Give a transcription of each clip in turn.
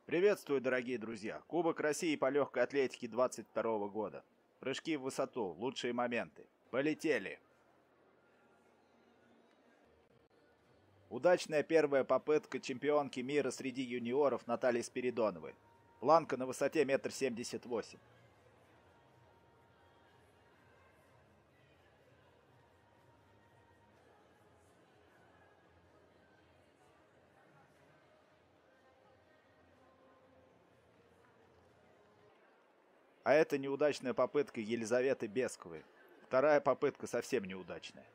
Приветствую, дорогие друзья! Кубок России по легкой атлетике 22 года. Прыжки в высоту, лучшие моменты. Полетели! Удачная первая попытка чемпионки мира среди юниоров Натальи Спиридоновой. Планка на высоте 1,78 м. А это неудачная попытка Елизаветы Бесковой. Вторая попытка совсем неудачная.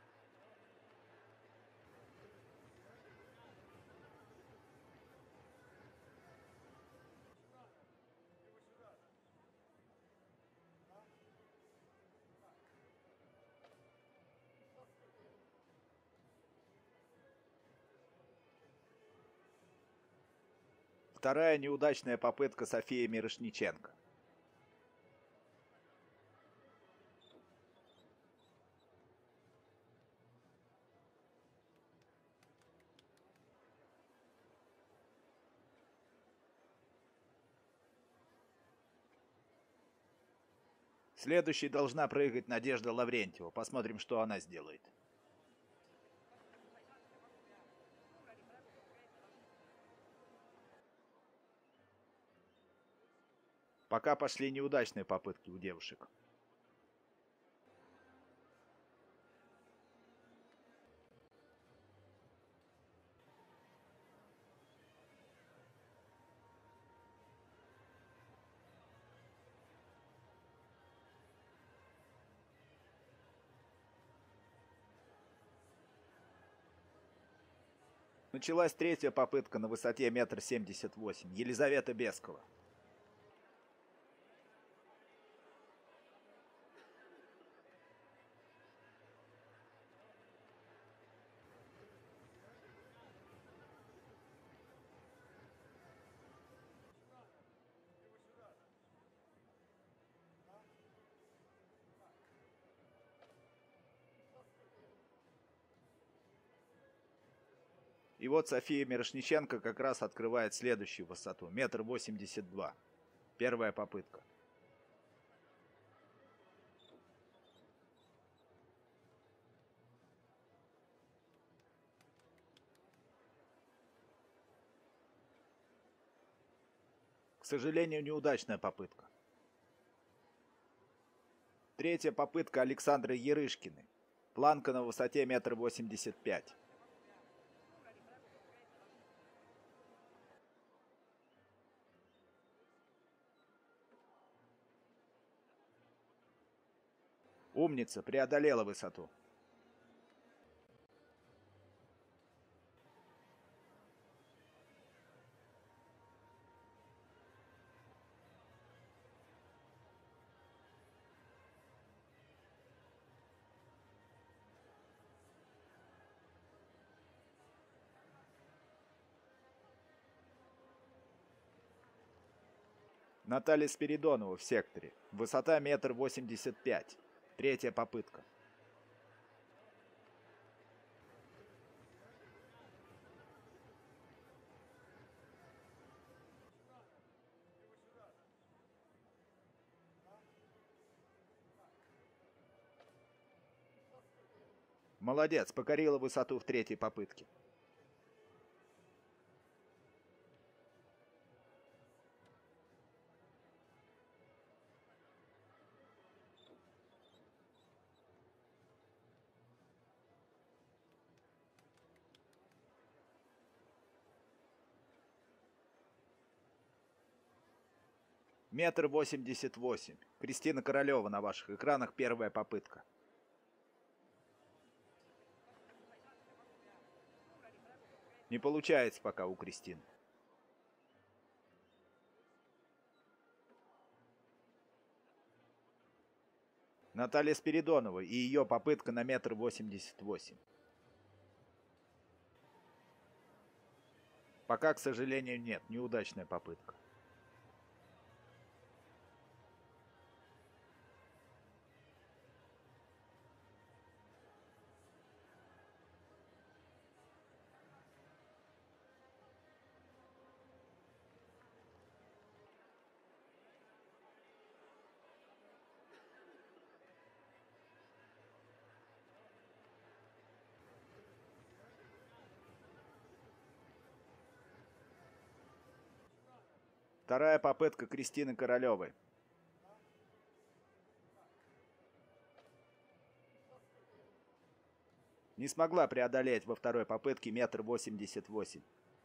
Вторая неудачная попытка Софии Мирошниченко. Следующей должна прыгать Надежда Лаврентьева. Посмотрим, что она сделает. Пока пошли неудачные попытки у девушек. Началась третья попытка на высоте 1,78 м. Елизавета Бескова. И вот София Мирошниченко как раз открывает следующую высоту. 1,82 м. Первая попытка. К сожалению, неудачная попытка. Третья попытка Александры Ярышкиной. Планка на высоте 1,85 м. Умница, преодолела высоту. Наталья Спиридонова в секторе. Высота 1,85 м. Третья попытка. Молодец, покорила высоту в третьей попытке. Метр 88. Кристина Королева на ваших экранах. Первая попытка. Не получается пока у Кристины. Наталья Спиридонова и ее попытка на 1,88 м. Пока, к сожалению, нет. Неудачная попытка. Вторая попытка Кристины Королевой. Не смогла преодолеть во второй попытке 1,88 м.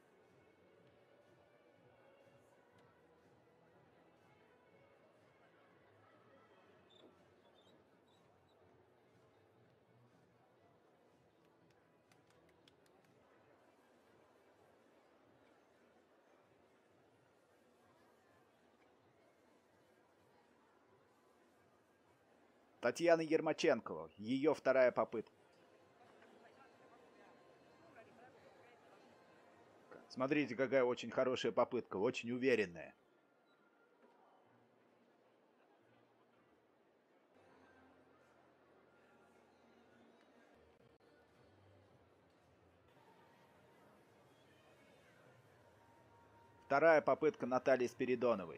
Татьяна Ермаченкова. Ее вторая попытка. Смотрите, какая очень хорошая попытка, очень уверенная. Вторая попытка Натальи Спиридоновой.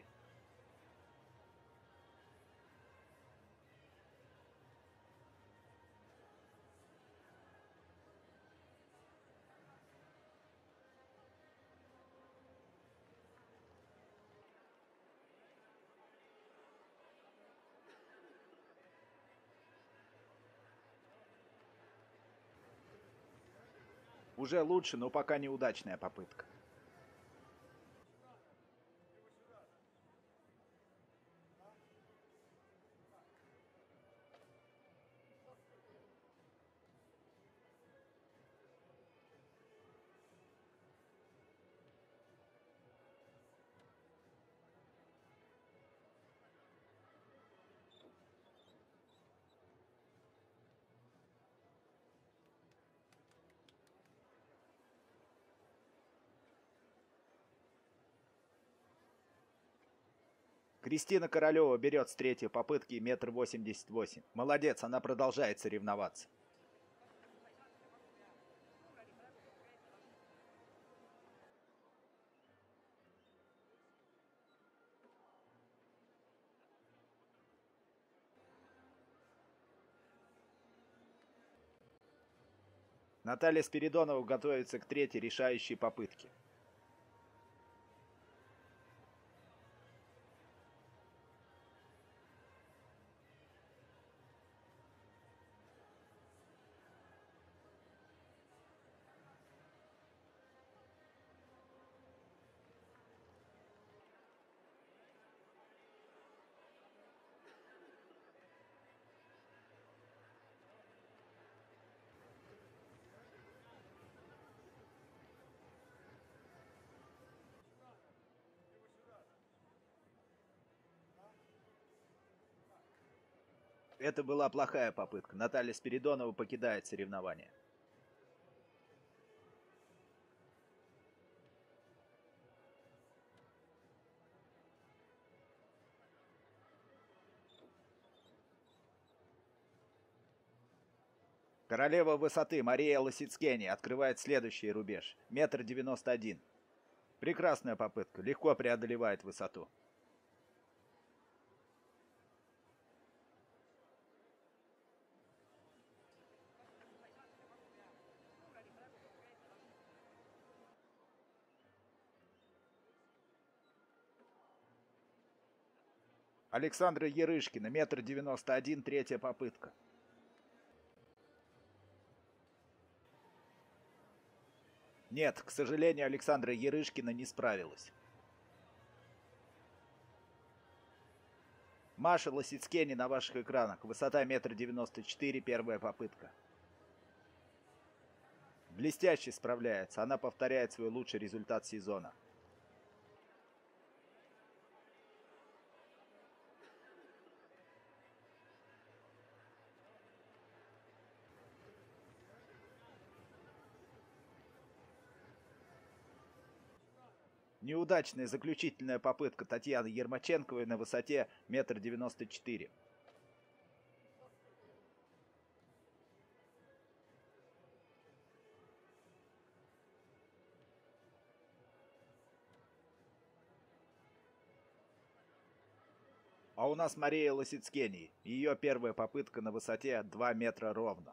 Уже лучше, но пока неудачная попытка. Кристина Королева берет с третьей попытки 1,88 м. Молодец, она продолжает соревноваться. Наталья Спиридонова готовится к третьей решающей попытке. Это была плохая попытка. Наталья Спиридонова покидает соревнования. Королева высоты Мария Лосицкени открывает следующий рубеж. 1,91 м. Прекрасная попытка. Легко преодолевает высоту. Александра Ярышкина. 1,91 м. Третья попытка. Нет, к сожалению, Александра Ярышкина не справилась. Маша Лосицкени на ваших экранах. Высота 1,94 м. Первая попытка. Блестяще справляется. Она повторяет свой лучший результат сезона. Неудачная заключительная попытка Татьяны Ермаченковой на высоте 1,94 м. А у нас Мария Лосицкени. Ее первая попытка на высоте 2 метра ровно.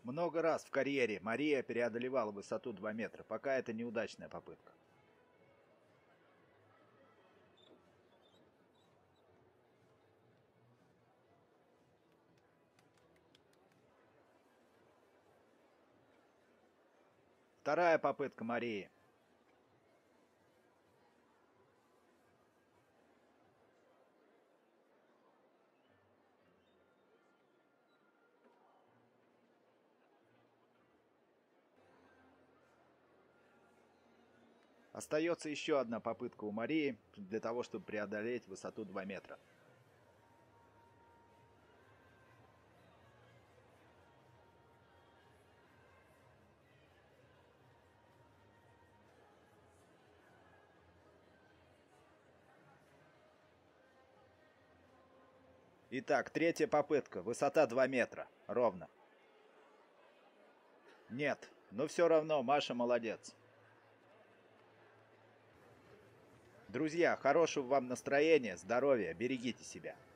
Много раз в карьере Мария преодолевала высоту 2 метра, пока это неудачная попытка. Вторая попытка Марии. Остается еще одна попытка у Марии для того, чтобы преодолеть высоту 2 метра. Итак, третья попытка. Высота 2 метра. Ровно. Нет, но все равно Маша молодец. Друзья, хорошего вам настроения, здоровья, берегите себя.